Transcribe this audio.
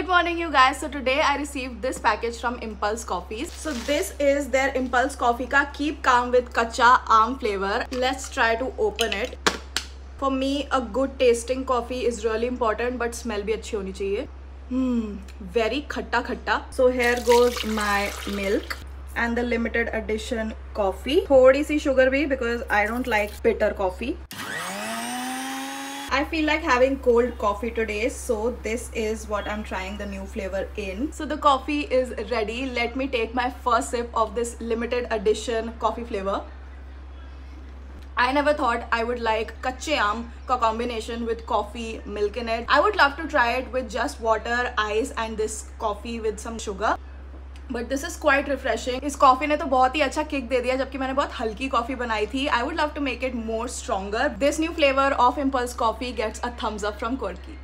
Good morning you guys. So today I received this package from Impulse Coffees. So this is their Impulse Coffee ka Keep Calm with Kacha Aam flavor. Let's try to open it. For me a good tasting coffee is really important but smell bhi अच्छी होनी चाहिए. Very खट्टा खट्टा. So here goes my milk and the limited edition coffee. थोड़ी सी sugar भी because I don't like bitter coffee. I feel like having cold coffee today, so this is what I'm trying the new flavor in. So the coffee is ready. Let me take my first sip of this limited edition coffee flavor. I never thought I would like kache aam ka combination with coffee, milk in it. I would love to try it with just water, ice and this coffee with some sugar. But this is quite refreshing. इस coffee ने तो बहुत ही अच्छा kick दे दिया जबकि मैंने बहुत हल्की कॉफी बनाई थी. I would love to make it more stronger. This new flavor of Impulse Coffee gets a thumbs up from Corky.